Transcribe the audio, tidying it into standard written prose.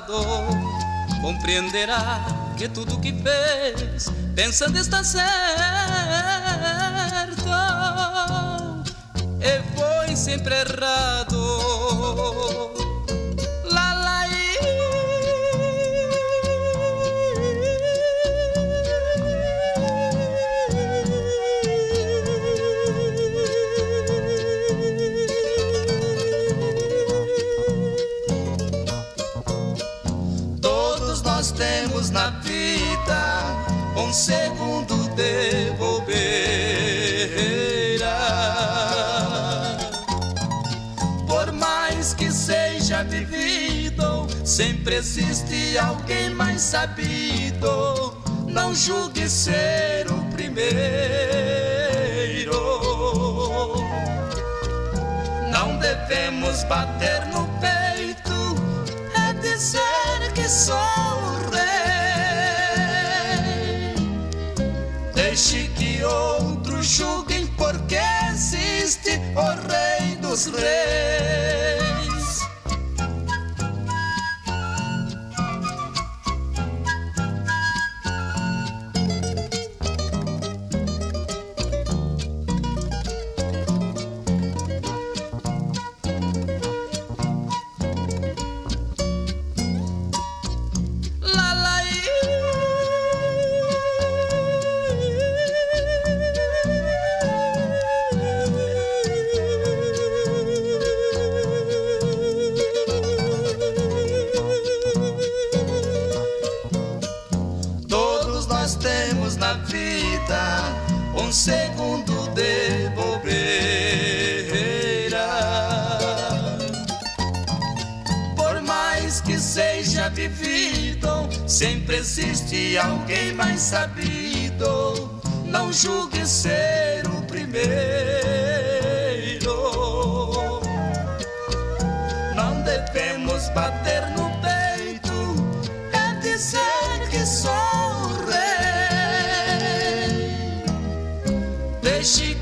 errado, compreenderá que tudo que fez pensando está certo. E foi sempre errado. Nós temos na vida um segundo de bobeira. Por mais que seja vivido, sempre existe alguém mais sabido. Não julgue ser o primeiro. Não devemos bater no peito, é dizer que sou o rei. Deixe que outros julguem, porque existe o Rei dos Reis. Nós temos na vida um segundo de bobeira. Por mais que seja vivido, sempre existe alguém mais sabido. Não julgue ser o primeiro. Não devemos bater no peito, é dizer que sou. Deixe